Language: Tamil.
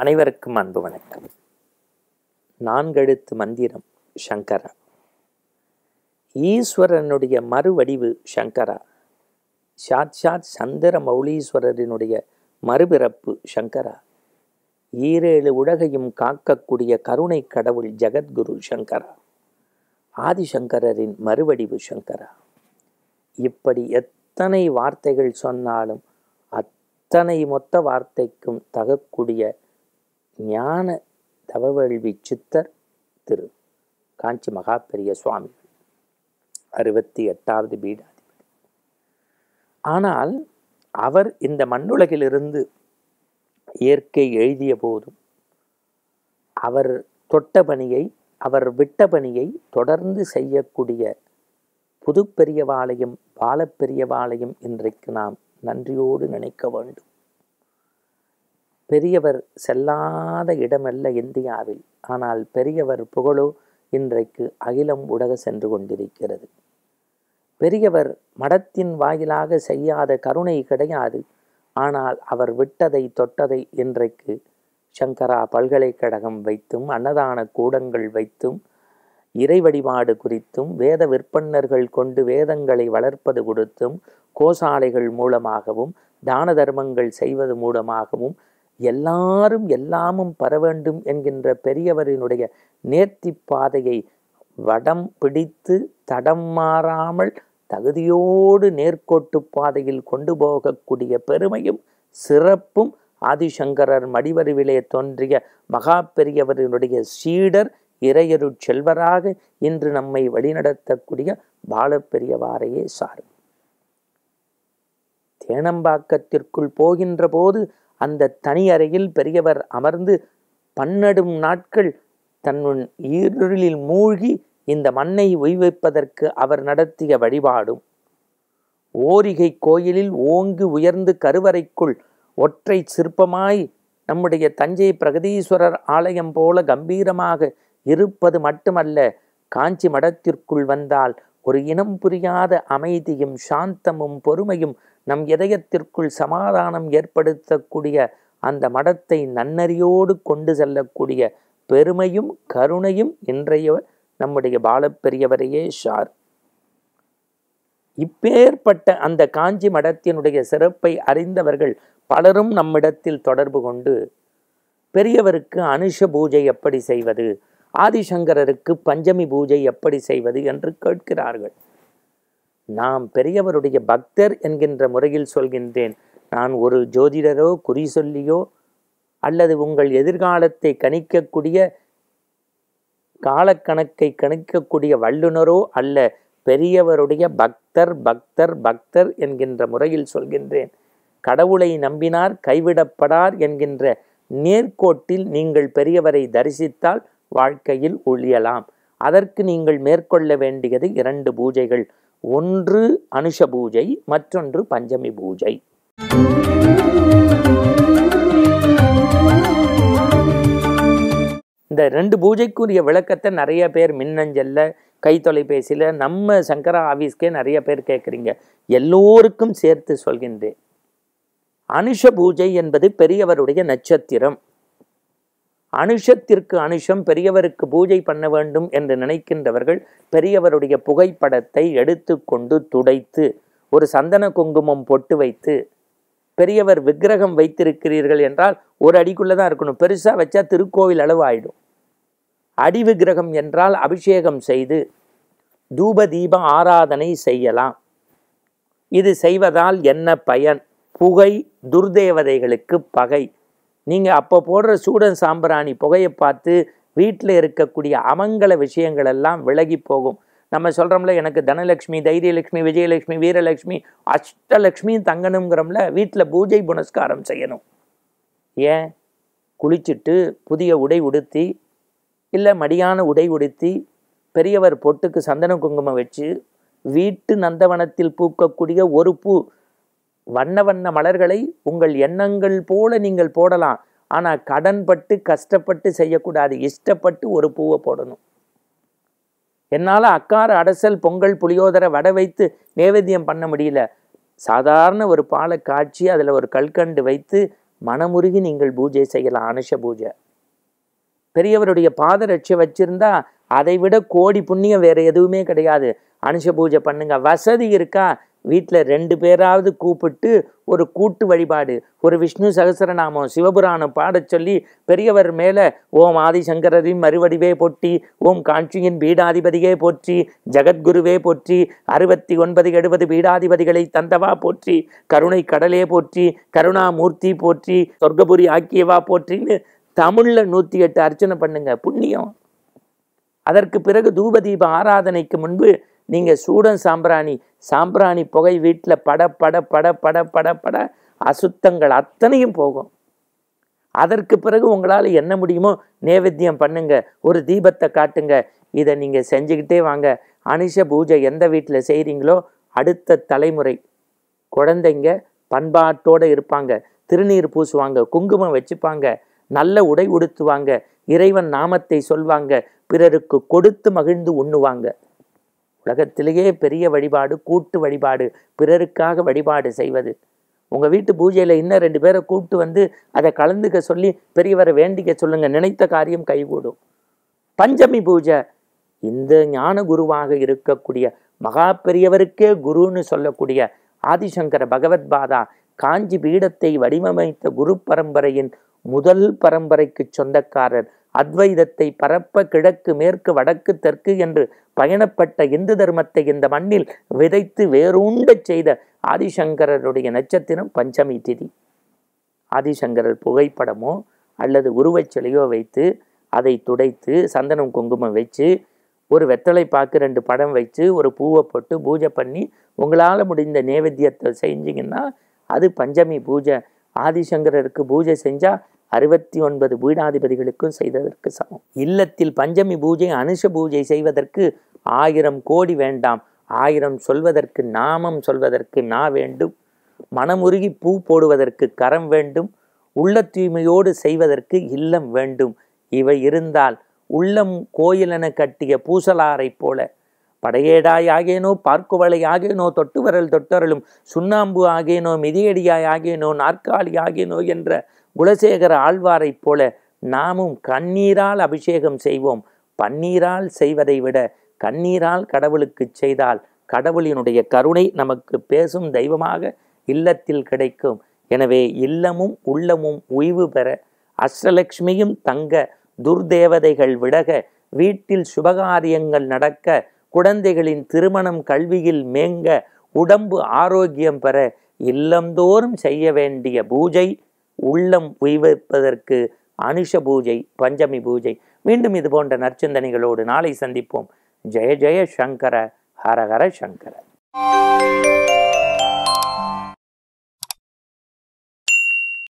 அனைவருக்கும் அன்பு வணக்கம். நான்கெழுத்து மந்திரம் சங்கரா. ஈஸ்வரனுடைய மறுவடிவு சங்கரா. சாட்சாத் சந்திர மௌலீஸ்வரரினுடைய மறுபிறப்பு சங்கரா. ஈரேழு உலகையும் காக்கக்கூடிய கருணை கடவுள் ஜெகத்குரு சங்கரா. ஆதிசங்கரின் மறுவடிவு சங்கரா. இப்படி எத்தனை வார்த்தைகள் சொன்னாலும் அத்தனை மொத்த வார்த்தைக்கும் தகக்கூடிய ஞான தவவேள்வி சித்தர் திரு காஞ்சி மகாபெரிய சுவாமிகள் 68வது பீடாதிபதி. ஆனால் அவர் இந்த மண்ணுலகிலிருந்து இயற்கை எழுதிய போதும் அவர் தொட்ட பணியை, அவர் விட்ட பணியை தொடர்ந்து செய்யக்கூடிய புதுப்பெரியவாளையும் பாலப்பெரியவாளையும் இன்றைக்கு நாம் நன்றியோடு நினைக்க வேண்டும். பெரியவர் செல்லாத இடமல்ல இந்தியாவில், ஆனால் பெரியவர் புகழோ இன்றைக்கு அகிலம் உலக சென்று கொண்டிருக்கிறது. பெரியவர் மடத்தின் வாயிலாக செய்யாத கருணை கிடையாது. ஆனால் அவர் விட்டதை தொட்டதை இன்றைக்கு சங்கரா பல்கலைக்கழகம் வைத்தும், அன்னதான கூடங்கள் வைத்தும், இறை வழிபாடு குறித்தும், வேத விற்பன்னர்கள் கொண்டு வேதங்களை வளர்ப்பது கொடுத்தும், கோசாலைகள் மூலமாகவும், தான தர்மங்கள் செய்வது மூலமாகவும் எல்லாரும் எல்லாமும் பெற வேண்டும் என்கின்ற பெரியவரினுடைய நேர்த்தி பாதையை வடம் பிடித்து தடம் மாறாமல் தகுதியோடு நேர்கோட்டு பாதையில் கொண்டு போகக்கூடிய பெருமையும் சிறப்பும் ஆதிசங்கரர் மடிவருவிலே தோன்றிய மகா பெரியவரினுடைய சீடர் இறையருட் செல்வராக இன்று நம்மை வழிநடத்தக்கூடிய பாலப்பெரியவாரையே சாரும். தேனம்பாக்கத்திற்குள் போகின்ற போது அந்த தனி அறையில் பெரியவர் அமர்ந்து பன்னெடும் நாட்கள் தன்னுள் ஈருளில் மூழ்கி இந்த மண்ணை உய்விப்பதற்கு அவர் நடத்திய வழிபாடும், ஓரிகை கோயிலில் ஓங்கி உயர்ந்து கருவறைக்குள் ஒற்றை சிற்பமாய் நம்முடைய தஞ்சை பிரகதீஸ்வரர் ஆலயம் போல கம்பீரமாக இருப்பது மட்டுமல்ல, காஞ்சி மடத்திற்குள் வந்தால் ஒரு இனம் புரியாத அமைதியும் சாந்தமும் பொறுமையும் நம் இதயத்திற்குள் சமாதானம் ஏற்படுத்தக்கூடிய அந்த மடத்தை நன்னறியோடு கொண்டு செல்லக்கூடிய பெருமையும் கருணையும் இன்றைய நம்முடைய பாலப்பெரியவரையே சார். இப்பேற்பட்ட அந்த காஞ்சி மடத்தினுடைய சிறப்பை அறிந்தவர்கள் பலரும் நம்மிடத்தில் தொடர்பு கொண்டு பெரியவருக்கு அனுஷ பூஜை எப்படி செய்வது, ஆதிசங்கரருக்கு பஞ்சமி பூஜை எப்படி செய்வது என்று கேட்கிறார்கள். நாம் பெரியவருடைய பக்தர் என்கின்ற முறையில் சொல்கின்றேன். நான் ஒரு ஜோதிடரோ குறி சொல்லியோ அல்லது உங்கள் எதிர்காலத்தை கணிக்கக்கூடிய காலக்கணக்கை கணிக்கக்கூடிய வல்லுனரோ அல்ல, பெரியவருடைய பக்தர் பக்தர் பக்தர் என்கின்ற முறையில் சொல்கின்றேன். கடவுளை நம்பினார் கைவிடப்படார் என்கின்ற நேர்கோட்டில் நீங்கள் பெரியவரை தரிசித்தால் வாழ்க்கையில் ஒழியலாம். அதற்கு நீங்கள் மேற்கொள்ள வேண்டியது 2 பூஜைகள். ஒன்று அனுஷ பூஜை, மற்றொன்று பஞ்சமி பூஜை. இந்த 2 பூஜைக்குரிய விளக்கத்தை நிறைய பேர் மின்னஞ்சல்ல, கை தொலைபேசியில், நம்ம சங்கரா ஆஃபீஸ்க்கே நிறைய பேர் கேட்குறீங்க. எல்லோருக்கும் சேர்த்து சொல்கின்றேன். அனுஷ பூஜை என்பது பெரியவருடைய நட்சத்திரம். அனுஷத்திற்கு அனுஷம் பெரியவருக்கு பூஜை பண்ண வேண்டும் என்று நினைக்கின்றவர்கள் பெரியவருடைய புகைப்படத்தை எடுத்து கொண்டு துடைத்து ஒரு சந்தன குங்குமம் பொட்டு வைத்து, பெரியவர் விக்கிரகம் வைத்திருக்கிறீர்கள் என்றால் 1 அடிக்குள்ளதான் இருக்கணும். பெருசா வச்சா திருக்கோவில் அளவு ஆயிடும். அடி விக்கிரகம் என்றால் அபிஷேகம் செய்து தூப தீப ஆராதனை செய்யலாம். இது செய்வதால் என்ன பயன்? புகை துர்தேவதைகளுக்கு பகை. நீங்கள் அப்போ போடுற சூடன் சாம்பிராணி புகையை பார்த்து வீட்டில் இருக்கக்கூடிய அமங்கல விஷயங்கள் எல்லாம் விலகி போகும். நம்ம சொல்கிறோம்ல, எனக்கு தனலட்சுமி, தைரியலட்சுமி, விஜயலட்சுமி, வீரலட்சுமி, அஷ்டலட்சுமியும் தங்கணுங்கிறோம்ல. வீட்டில் பூஜை புனஸ்காரம் செய்யணும். ஏன்? குளிச்சுட்டு புதிய உடை உடுத்தி, இல்லை மடியான உடை உடுத்தி, பெரியவர் பொட்டுக்கு சந்தன குங்குமம் வச்சு, வீட்டு நந்தவனத்தில் பூக்கக்கூடிய ஒரு பூ, வண்ண வண்ண மலர்களை உங்கள் எண்ணங்கள் போல நீங்கள் போடலாம். ஆனால் கடன்பட்டு கஷ்டப்பட்டு செய்யக்கூடாது. இஷ்டப்பட்டு ஒரு பூவை போடணும். என்னால் அக்கார அடசல் பொங்கல் புளியோதரை வடை வைத்து நேவேத்தியம் பண்ண முடியல. சாதாரண ஒரு பாலை காய்ச்சி அதில் ஒரு கல்கண்டு வைத்து மனமுருகி நீங்கள் பூஜை செய்யலாம். அனுஷ பூஜை. பெரியவருடைய பாதரட்சை வச்சிருந்தா அதை விட கோடி புண்ணியம் வேற எதுவுமே கிடையாது. அனுஷ பூஜை பண்ணுங்க. வசதி இருக்கா, வீட்டில் 2 பேராவது கூப்பிட்டு ஒரு கூட்டு வழிபாடு, ஒரு விஷ்ணு சகசரநாமம் சிவபுராணம் பாடச் சொல்லி பெரியவர் மேலே ஓம் ஆதிசங்கரின் மறுவடிவே போற்றி, ஓம் காஞ்சியின் பீடாதிபதியே போற்றி, ஜகத்குருவே போற்றி, 69 70 பீடாதிபதிகளை தந்தவா போற்றி, கருணை கடலே போற்றி, கருணாமூர்த்தி போற்றி, சொர்க்கபுரி ஆக்கியவா போற்றின்னு தமிழ்ல 108 அர்ச்சனை பண்ணுங்க, புண்ணியம். அதற்கு பிறகு தூபதீப ஆராதனைக்கு முன்பு நீங்க சூடம் சாம்பிராணி புகை வீட்டில் பட பட பட பட பட பட அசுத்தங்கள் அத்தனையும் போகும். அதற்கு பிறகு உங்களால் என்ன முடியுமோ நேவேத்தியம் பண்ணுங்க, ஒரு தீபத்தை காட்டுங்க. இதை நீங்க செஞ்சுக்கிட்டே வாங்க. அனுஷ பூஜை எந்த வீட்டில் செய்கிறீங்களோ அடுத்த தலைமுறை குழந்தைங்க பண்பாட்டோடு இருப்பாங்க, திருநீர் பூசுவாங்க, குங்குமம் வச்சுப்பாங்க, நல்ல உடை உடுத்துவாங்க, இறைவன் நாமத்தை சொல்வாங்க, பிறருக்கு கொடுத்து மகிழ்ந்து உண்ணுவாங்க. உலகத்திலேயே பெரிய வழிபாடு கூட்டு வழிபாடு, பிறருக்காக வழிபாடு செய்வது. உங்கள் வீட்டு பூஜையில் இன்னும் 2 பேரை கூப்பிட்டு வந்து அதை கலந்துக்க சொல்லி பெரியவரை வேண்டிக்க சொல்லுங்க, நினைத்த காரியம் கைகூடும். பஞ்சமி பூஜை, இந்த ஞான குருவாக இருக்கக்கூடிய மகா பெரியவருக்கே குருன்னு சொல்லக்கூடிய ஆதிசங்கர பகவத்பாதா காஞ்சி பீடத்தை வடிவமைத்த குரு பரம்பரையின் முதல் பரம்பரைக்கு சொந்தக்காரர். அத்வைதத்தை பரப்ப கிழக்கு மேற்கு வடக்கு தெற்கு என்று பயணப்பட்ட இந்து தர்மத்தை இந்த மண்ணில் விதைத்து வேரூண்ட செய்த ஆதிசங்கரருடைய நட்சத்திரம் பஞ்சமி திதி. ஆதிசங்கரர் புகைப்படமோ அல்லது உருவச்சிலையோ வைத்து அதை துடைத்து சந்தனம் குங்குமம் வச்சு ஒரு வெத்தலை பாக்கு 2 படம் வச்சு ஒரு பூவை போட்டு பூஜை பண்ணி உங்களால் முடிந்த நேவேத்தியத்தை செஞ்சீங்கன்னா அது பஞ்சமி பூஜை. ஆதிசங்கரருக்கு பூஜை செஞ்சால் 69 பீடாதிபதிகளுக்கும் செய்ததற்கு சமம். இல்லத்தில் பஞ்சமி பூஜை அனுஷ பூஜை செய்வதற்கு 1000 கோடி வேண்டாம். 1000 சொல்வதற்கு நாமம் சொல்வதற்கு நா வேண்டும். மனமுருகி பூ போடுவதற்கு கரம் வேண்டும். உள்ள தூய்மையோடு செய்வதற்கு இல்லம் வேண்டும். இவை இருந்தால் உள்ளம் கோயிலென கட்டிய பூசலாரை போல படையேடாய் ஆகேனோ பார்க்குவளை ஆகேனோ தொட்டு வரல் தொட்டரலும் சுண்ணாம்பு ஆகேனோ மிதியடியாய் ஆகேனோ நாற்காலி ஆகேனோ என்ற குலசேகர ஆழ்வாரை போல நாமும் கண்ணீரால் அபிஷேகம் செய்வோம். பன்னீரால் செய்வதை விட கண்ணீரால் கடவுளுக்கு செய்தால் கடவுளினுடைய கருணை நமக்கு பேசும் தெய்வமாக இல்லத்தில் கிடைக்கும். எனவே இல்லமும் உள்ளமும் உய்வு பெற, அஷ்டலட்சுமியும் தங்க, துர்தேவதைகள் விலக, வீட்டில் சுபகாரியங்கள் நடக்க, குழந்தைகளின் திருமணம் கல்வியில் மேங்க, உடம்பு ஆரோக்கியம் பெற இல்லந்தோறும் செய்ய வேண்டிய பூஜை உள்ளம் உய்விப்பதற்கு அனுஷ பூஜை, பஞ்சமி பூஜை. மீண்டும் இது போன்ற நற்சிந்தனைகளோடு நாளை சந்திப்போம். ஜெய ஜெய சங்கர, ஹர ஹர சங்கர.